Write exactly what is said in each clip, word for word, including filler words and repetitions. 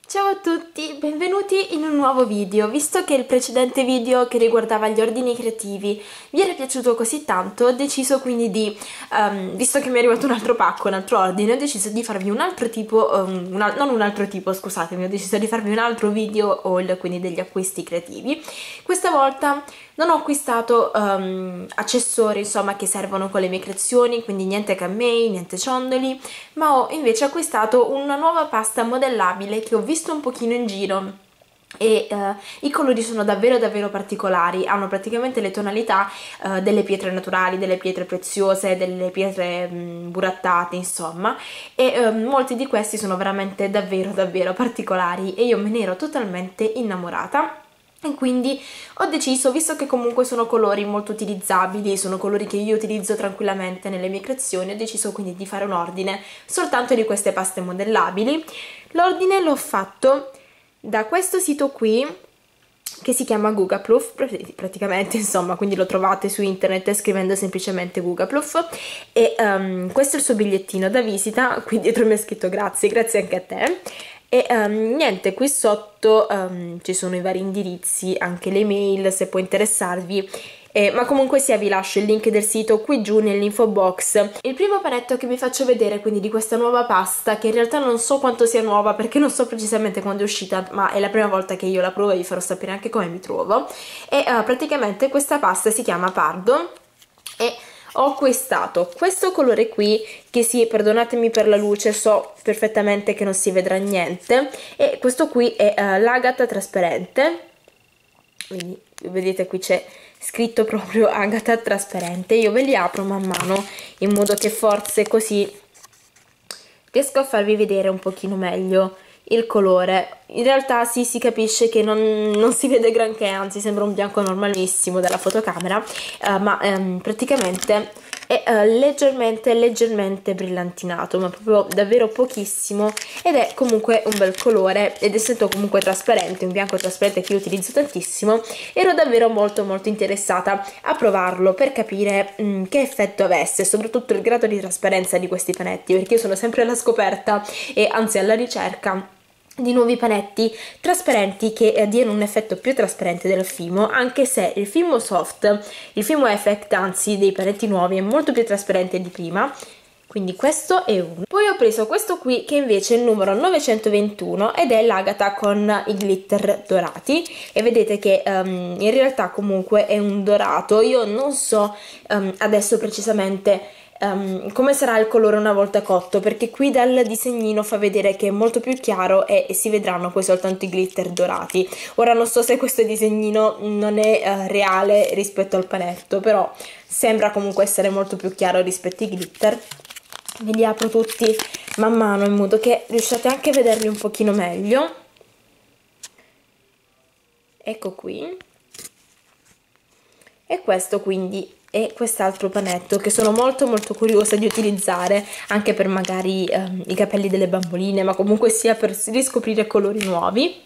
Ciao a tutti, benvenuti in un nuovo video. Visto che il precedente video che riguardava gli ordini creativi vi era piaciuto così tanto, ho deciso quindi di, um, visto che mi è arrivato un altro pacco, un altro ordine, ho deciso di farvi un altro tipo, um, una, non un altro tipo, scusatemi, ho deciso di farvi un altro video haul, quindi degli acquisti creativi. Questa volta non ho acquistato um, accessori, insomma, che servono con le mie creazioni, quindi niente cammei, niente ciondoli, ma ho invece acquistato una nuova pasta modellabile che ho visto un pochino in giro e uh, i colori sono davvero davvero particolari, hanno praticamente le tonalità uh, delle pietre naturali, delle pietre preziose, delle pietre um, burattate, insomma, e um, molti di questi sono veramente davvero davvero particolari e io me ne ero totalmente innamorata. E quindi ho deciso, visto che comunque sono colori molto utilizzabili, sono colori che io utilizzo tranquillamente nelle mie creazioni, ho deciso quindi di fare un ordine soltanto di queste paste modellabili. L'ordine l'ho fatto da questo sito qui, che si chiama Gugapluf, praticamente, insomma, quindi lo trovate su internet scrivendo semplicemente Gugapluf, e um, questo è il suo bigliettino da visita, qui dietro mi è scritto grazie, grazie anche a te. E um, niente, qui sotto um, ci sono i vari indirizzi, anche le mail se può interessarvi, eh, ma comunque sia vi lascio il link del sito qui giù nell'info box. Il primo panetto che vi faccio vedere quindi di questa nuova pasta, che in realtà non so quanto sia nuova perché non so precisamente quando è uscita, ma è la prima volta che io la provo e vi farò sapere anche come mi trovo, e uh, praticamente questa pasta si chiama Pardo e ho acquistato questo colore qui che sì, perdonatemi per la luce, so perfettamente che non si vedrà niente, e questo qui è uh, l'agata trasparente, quindi vedete qui c'è scritto proprio agata trasparente. Io ve li apro man mano in modo che forse così riesco a farvi vedere un pochino meglio il colore. In realtà sì, si capisce che non, non si vede granché, anzi sembra un bianco normalissimo dalla fotocamera, uh, ma um, praticamente è uh, leggermente leggermente brillantinato, ma proprio davvero pochissimo, ed è comunque un bel colore, ed essendo comunque trasparente, un bianco trasparente che io utilizzo tantissimo, ero davvero molto molto interessata a provarlo per capire um, che effetto avesse, soprattutto il grado di trasparenza di questi panetti, perché io sono sempre alla scoperta e anzi alla ricerca di nuovi panetti trasparenti che eh, diano un effetto più trasparente del Fimo, anche se il Fimo Soft, il Fimo Effect, anzi dei panetti nuovi, è molto più trasparente di prima. Quindi questo è uno. Poi ho preso questo qui che invece è il numero novecentoventuno ed è l'agata con i glitter dorati, e vedete che um, in realtà comunque è un dorato. Io non so um, adesso precisamente Um, come sarà il colore una volta cotto, perché qui dal disegnino fa vedere che è molto più chiaro e, e si vedranno poi soltanto i glitter dorati. Ora non so se questo disegnino non è uh, reale rispetto al panetto, però sembra comunque essere molto più chiaro rispetto ai glitter. Ve li apro tutti man mano in modo che riusciate anche a vederli un pochino meglio. Ecco qui. E questo quindi e quest'altro panetto che sono molto molto curiosa di utilizzare anche per magari ehm, i capelli delle bamboline, ma comunque sia per riscoprire colori nuovi.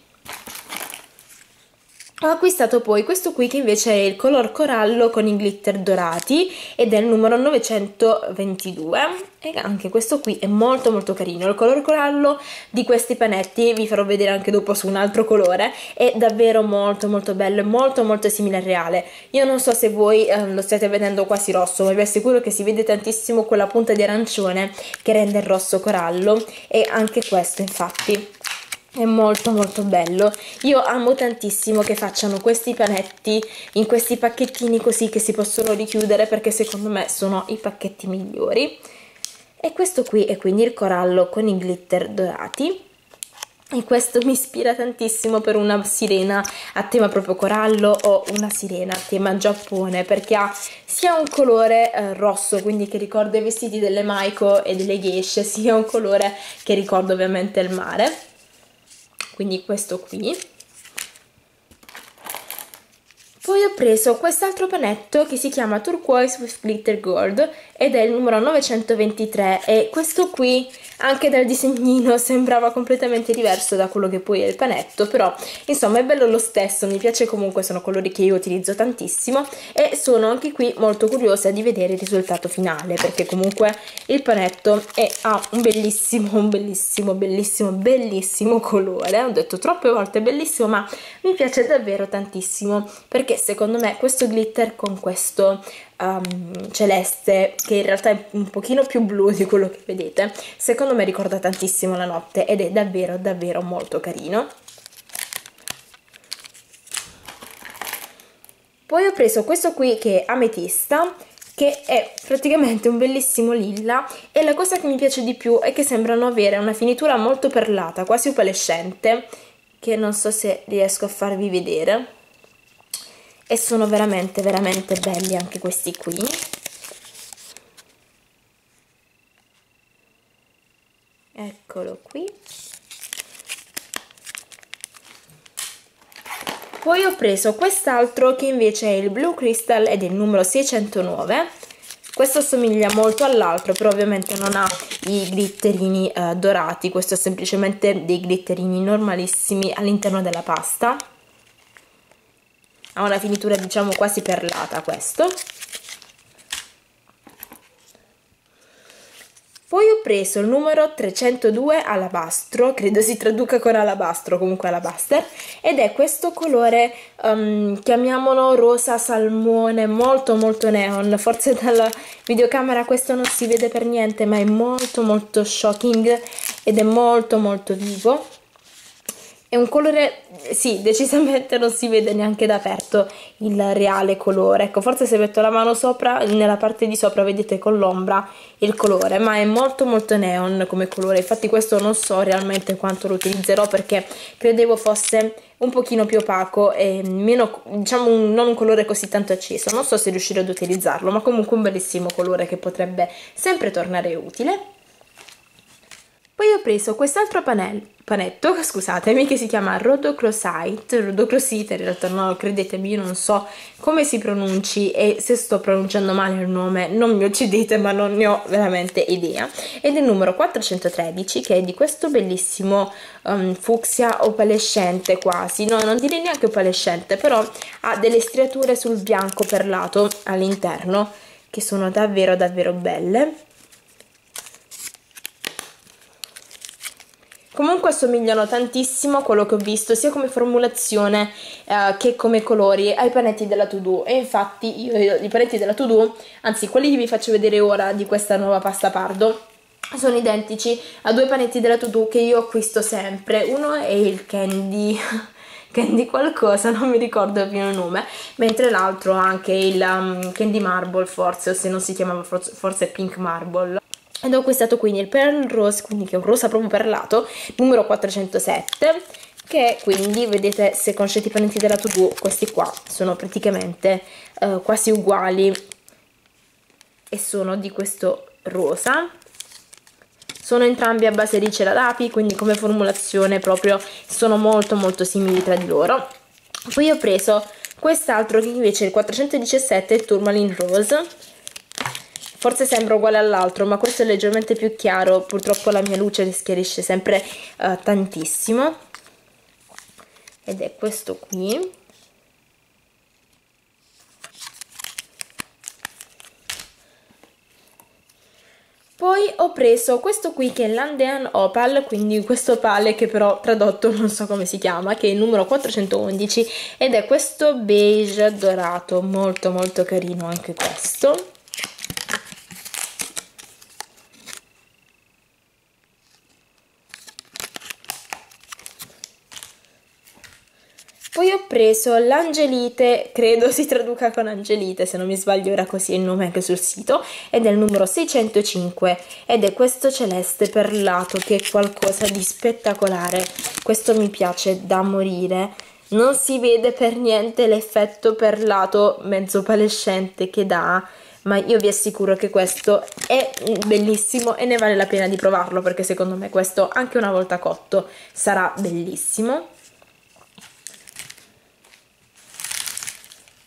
Ho acquistato poi questo qui che invece è il color corallo con i glitter dorati ed è il numero novecentoventidue, e anche questo qui è molto molto carino. Il color corallo di questi panetti, vi farò vedere anche dopo su un altro colore, è davvero molto molto bello e molto molto simile al reale. Io non so se voi eh, lo state vedendo quasi rosso, ma vi assicuro che si vede tantissimo quella punta di arancione che rende il rosso corallo, e anche questo infatti è molto molto bello. Io amo tantissimo che facciano questi panetti in questi pacchettini così che si possono richiudere, perché secondo me sono i pacchetti migliori. E questo qui è quindi il corallo con i glitter dorati, e questo mi ispira tantissimo per una sirena a tema proprio corallo o una sirena a tema Giappone, perché ha sia un colore eh, rosso, quindi che ricorda i vestiti delle Maiko e delle geishe, sia un colore che ricorda ovviamente il mare. Quindi questo qui. Poi ho preso quest'altro panetto che si chiama Turquoise with Glitter Gold ed è il numero novecentoventitré e questo qui anche dal disegnino sembrava completamente diverso da quello che poi è il panetto, però insomma è bello lo stesso, mi piace comunque, sono colori che io utilizzo tantissimo e sono anche qui molto curiosa di vedere il risultato finale perché comunque il panetto è, ha un bellissimo, un bellissimo, bellissimo, bellissimo colore, ho detto troppe volte bellissimo ma mi piace davvero tantissimo perché secondo me questo glitter con questo um, celeste che in realtà è un pochino più blu di quello che vedete, secondo me ricorda tantissimo la notte ed è davvero davvero molto carino. Poi ho preso questo qui che è ametista, che è praticamente un bellissimo lilla e la cosa che mi piace di più è che sembrano avere una finitura molto perlata, quasi opalescente, che non so se riesco a farvi vedere. E sono veramente veramente belli anche questi qui. Eccolo qui. Poi ho preso quest'altro che invece è il Blue Crystal ed è il numero seicentonove. Questo assomiglia molto all'altro, però ovviamente non ha i glitterini eh, dorati, questo è semplicemente dei glitterini normalissimi all'interno della pasta. Ha una finitura diciamo quasi perlata questo. Poi ho preso il numero trecentodue alabastro, credo si traduca con alabastro, comunque alabaster, ed è questo colore, um, chiamiamolo rosa salmone, molto molto neon, forse dalla videocamera questo non si vede per niente, ma è molto molto shocking ed è molto molto vivo. È un colore, sì, decisamente non si vede neanche da aperto il reale colore, ecco, forse se metto la mano sopra, nella parte di sopra vedete con l'ombra il colore, ma è molto molto neon come colore, infatti questo non so realmente quanto lo utilizzerò perché credevo fosse un pochino più opaco e meno, diciamo, un, non un colore così tanto acceso, non so se riuscirò ad utilizzarlo, ma comunque un bellissimo colore che potrebbe sempre tornare utile. Poi ho preso quest'altro panetto, scusatemi, che si chiama Rhodochrosite, Rhodochrosite, in realtà no, credetemi, io non so come si pronunci e se sto pronunciando male il nome non mi uccidete, ma non ne ho veramente idea. Ed è il numero quattrocentotredici che è di questo bellissimo um, fucsia opalescente quasi, no, non direi neanche opalescente, però ha delle striature sul bianco perlato all'interno che sono davvero davvero belle. Comunque assomigliano tantissimo a quello che ho visto sia come formulazione eh, che come colori ai panetti della To Do e infatti io, io i panetti della To Do, anzi quelli che vi faccio vedere ora di questa nuova pasta pardo, sono identici a due panetti della To Do che io acquisto sempre. Uno è il Candy Candy qualcosa, non mi ricordo più il nome, mentre l'altro anche il um, Candy Marble forse, o se non si chiamava forse, forse Pink Marble. Ed ho acquistato quindi il Pearl Rose, quindi che è un rosa proprio perlato, numero quattrocentosette, che quindi, vedete, se conoscete i panetti della To Do, questi qua sono praticamente uh, quasi uguali e sono di questo rosa. Sono entrambi a base di cera d'api, quindi come formulazione proprio sono molto molto simili tra di loro. Poi ho preso quest'altro che invece è il quattrocentodiciassette, il Tourmaline Rose. Forse sembra uguale all'altro, ma questo è leggermente più chiaro, purtroppo la mia luce schiarisce sempre uh, tantissimo. Ed è questo qui. Poi ho preso questo qui che è l'Andean Opal, quindi questo opale che però tradotto non so come si chiama, che è il numero quattrocentoundici ed è questo beige dorato, molto molto carino anche questo. Poi ho preso l'Angelite, credo si traduca con Angelite, se non mi sbaglio era così il nome anche sul sito, ed è il numero seicentocinque ed è questo celeste perlato che è qualcosa di spettacolare. Questo mi piace da morire, non si vede per niente l'effetto perlato mezzo opalescente che dà, ma io vi assicuro che questo è bellissimo e ne vale la pena di provarlo perché secondo me questo anche una volta cotto sarà bellissimo.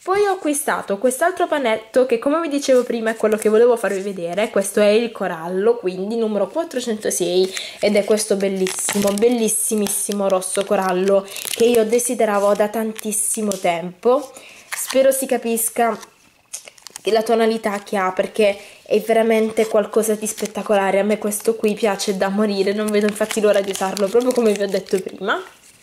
Poi ho acquistato quest'altro panetto che, come vi dicevo prima, è quello che volevo farvi vedere. Questo è il corallo, quindi numero quattrocentosei, ed è questo bellissimo, bellissimissimo rosso corallo che io desideravo da tantissimo tempo. Spero si capisca la tonalità che ha, perché è veramente qualcosa di spettacolare. A me questo qui piace da morire, non vedo infatti l'ora di usarlo, proprio come vi ho detto prima.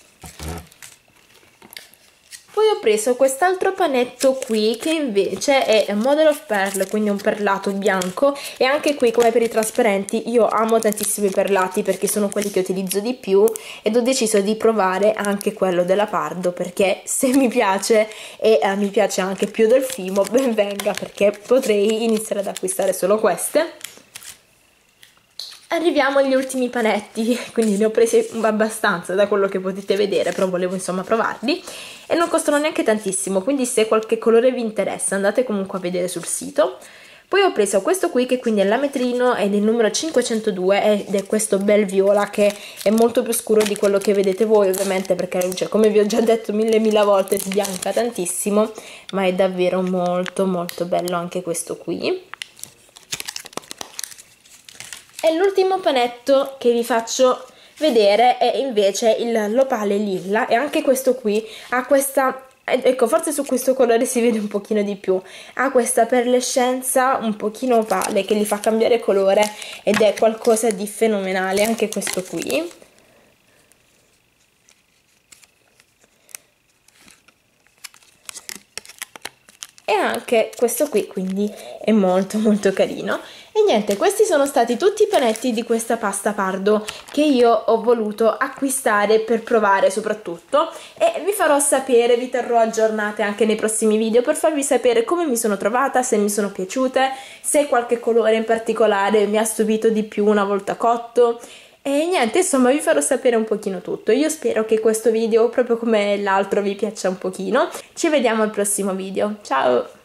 Poi ho preso quest'altro panetto qui che invece è Mother of Pearl, quindi un perlato bianco, e anche qui, come per i trasparenti, io amo tantissimo i perlati perché sono quelli che utilizzo di più, ed ho deciso di provare anche quello della Pardo perché se mi piace e eh, mi piace anche più del Fimo, ben venga, perché potrei iniziare ad acquistare solo queste. Arriviamo agli ultimi panetti, quindi ne ho presi abbastanza da quello che potete vedere, però volevo insomma provarli, e non costano neanche tantissimo, quindi se qualche colore vi interessa andate comunque a vedere sul sito. Poi ho preso questo qui che quindi è l'ametrino ed è il numero cinquecentodue, ed è questo bel viola che è molto più scuro di quello che vedete voi, ovviamente, perché la luce, come vi ho già detto mille mila volte, sbianca tantissimo, ma è davvero molto molto bello anche questo qui. E l'ultimo panetto che vi faccio vedere è invece il l'opale lilla, e anche questo qui ha questa, ecco, forse su questo colore si vede un pochino di più, ha questa perlescenza un pochino opale che gli fa cambiare colore ed è qualcosa di fenomenale anche questo qui. E anche questo qui quindi è molto molto carino. E niente, questi sono stati tutti i panetti di questa pasta Pardo che io ho voluto acquistare per provare soprattutto, e vi farò sapere, vi terrò aggiornate anche nei prossimi video per farvi sapere come mi sono trovata, se mi sono piaciute, se qualche colore in particolare mi ha stupito di più una volta cotto. E niente, insomma vi farò sapere un pochino tutto. Io spero che questo video, proprio come l'altro, vi piaccia un pochino. Ci vediamo al prossimo video. Ciao!